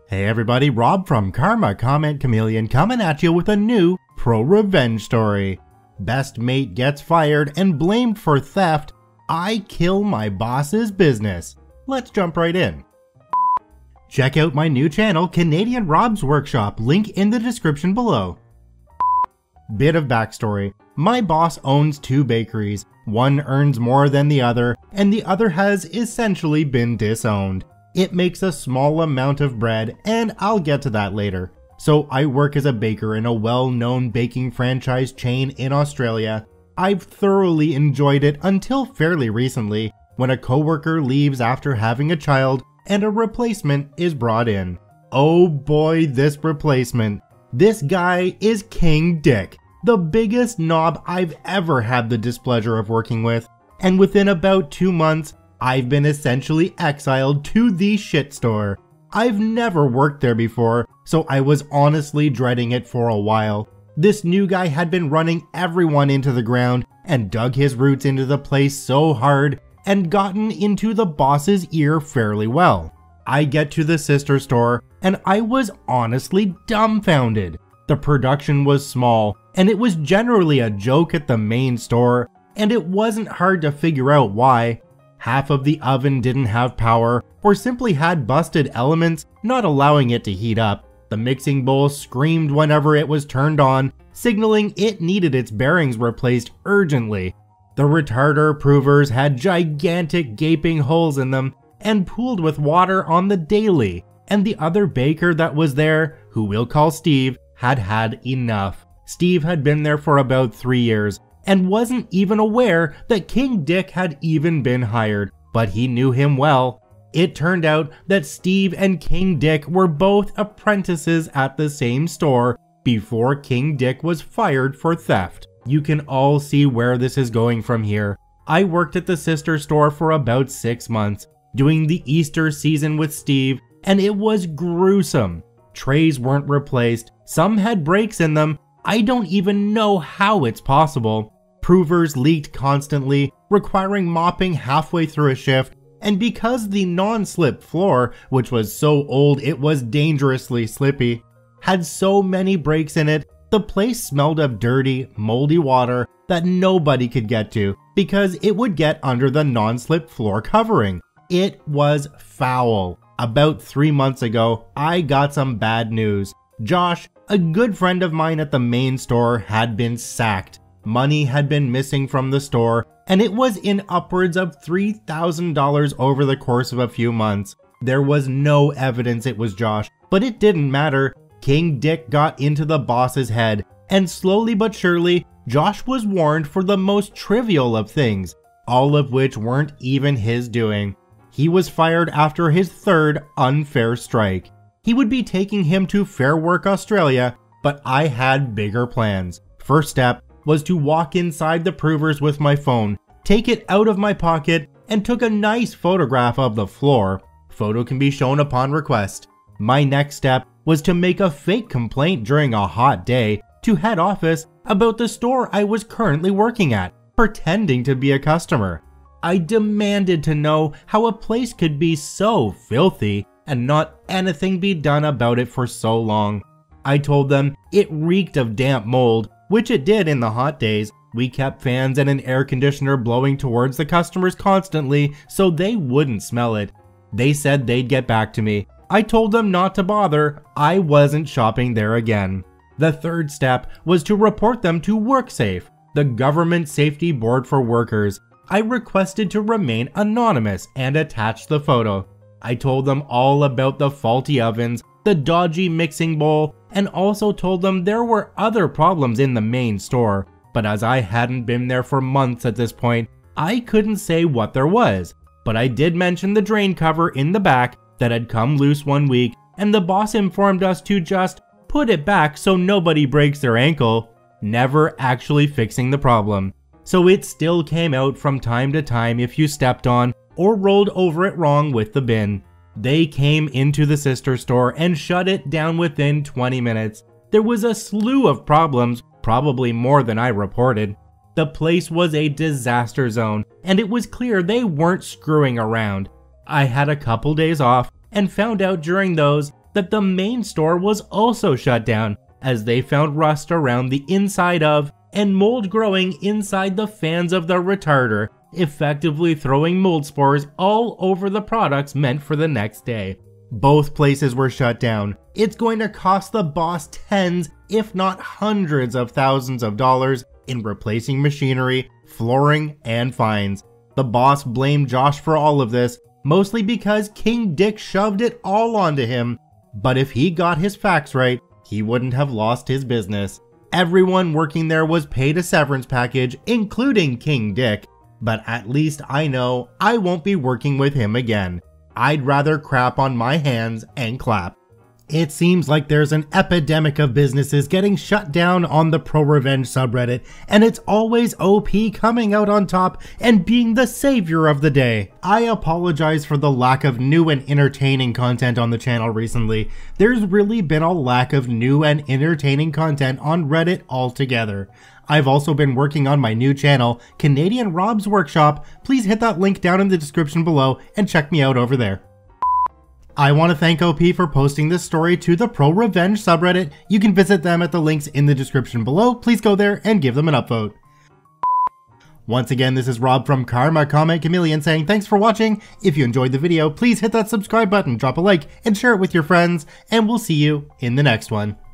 Hey everybody, Rob from Karma Comment Chameleon coming at you with a new pro-revenge story. Best mate gets fired and blamed for theft. I kill my boss's business. Let's jump right in. Check out my new channel, Canadian Rob's Workshop, link in the description below. Bit of backstory. My boss owns two bakeries. One earns more than the other, and the other has essentially been disowned. It makes a small amount of bread, and I'll get to that later. So I work as a baker in a well-known baking franchise chain in Australia. I've thoroughly enjoyed it until fairly recently, when a coworker leaves after having a child and a replacement is brought in. Oh boy, this replacement. This guy is King Dick, the biggest knob I've ever had the displeasure of working with, and within about 2 months, I've been essentially exiled to the shit store. I've never worked there before, so I was honestly dreading it for a while. This new guy had been running everyone into the ground and dug his roots into the place so hard and gotten into the boss's ear fairly well. I get to the sister store and I was honestly dumbfounded. The production was small and it was generally a joke at the main store, and it wasn't hard to figure out why. Half of the oven didn't have power or simply had busted elements not allowing it to heat up. The mixing bowl screamed whenever it was turned on, signaling it needed its bearings replaced urgently. The retarder provers had gigantic gaping holes in them and pooled with water on the daily, and the other baker that was there, who we'll call Steve, had had enough. Steve had been there for about 3 years and wasn't even aware that King Dick had even been hired, but he knew him well. It turned out that Steve and King Dick were both apprentices at the same store before King Dick was fired for theft. You can all see where this is going from here. I worked at the sister store for about 6 months, doing the Easter season with Steve, and it was gruesome. Trays weren't replaced, some had breaks in them. I don't even know how it's possible. Provers leaked constantly, requiring mopping halfway through a shift, and because the non-slip floor, which was so old it was dangerously slippy, had so many breaks in it, the place smelled of dirty, moldy water that nobody could get to because it would get under the non-slip floor covering. It was foul. About 3 months ago, I got some bad news. Josh, a good friend of mine at the main store, had been sacked. Money had been missing from the store, and it was in upwards of $3,000 over the course of a few months. There was no evidence it was Josh, but it didn't matter. King Dick got into the boss's head, and slowly but surely, Josh was warned for the most trivial of things, all of which weren't even his doing. He was fired after his third unfair strike. He would be taking him to Fair Work Australia, but I had bigger plans. First step was to walk inside the provers with my phone, take it out of my pocket, and took a nice photograph of the floor. Photo can be shown upon request. My next step was to make a fake complaint during a hot day to head office about the store I was currently working at, pretending to be a customer. I demanded to know how a place could be so filthy and not anything be done about it for so long. I told them it reeked of damp mold, which it did in the hot days. We kept fans and an air conditioner blowing towards the customers constantly so they wouldn't smell it. They said they'd get back to me. I told them not to bother. I wasn't shopping there again. The third step was to report them to WorkSafe, the government safety board for workers. I requested to remain anonymous and attached the photo. I told them all about the faulty ovens, the dodgy mixing bowl, and also told them there were other problems in the main store, but as I hadn't been there for months at this point, I couldn't say what there was. But I did mention the drain cover in the back that had come loose one week, and the boss informed us to just put it back so nobody breaks their ankle, never actually fixing the problem. So it still came out from time to time if you stepped on or rolled over it wrong with the bin. They came into the sister store and shut it down within 20 minutes. There was a slew of problems, probably more than I reported. The place was a disaster zone, and it was clear they weren't screwing around. I had a couple days off and found out during those that the main store was also shut down, as they found rust around the inside of and mold growing inside the fans of the retarder, effectively throwing mold spores all over the products meant for the next day. Both places were shut down. It's going to cost the boss tens, if not hundreds of thousands of dollars in replacing machinery, flooring, and fines. The boss blamed Josh for all of this, mostly because King Dick shoved it all onto him. But if he got his facts right, he wouldn't have lost his business. Everyone working there was paid a severance package, including King Dick, but at least I know I won't be working with him again. I'd rather crap on my hands and clap. It seems like there's an epidemic of businesses getting shut down on the Pro Revenge subreddit, and it's always OP coming out on top and being the savior of the day. I apologize for the lack of new and entertaining content on the channel recently. There's really been a lack of new and entertaining content on Reddit altogether. I've also been working on my new channel, Canadian Rob's Workshop. Please hit that link down in the description below and check me out over there. I want to thank OP for posting this story to the Pro Revenge subreddit. You can visit them at the links in the description below. Please go there and give them an upvote. Once again, this is Rob from Karma Comment Chameleon saying thanks for watching. If you enjoyed the video, please hit that subscribe button, drop a like, and share it with your friends, and we'll see you in the next one.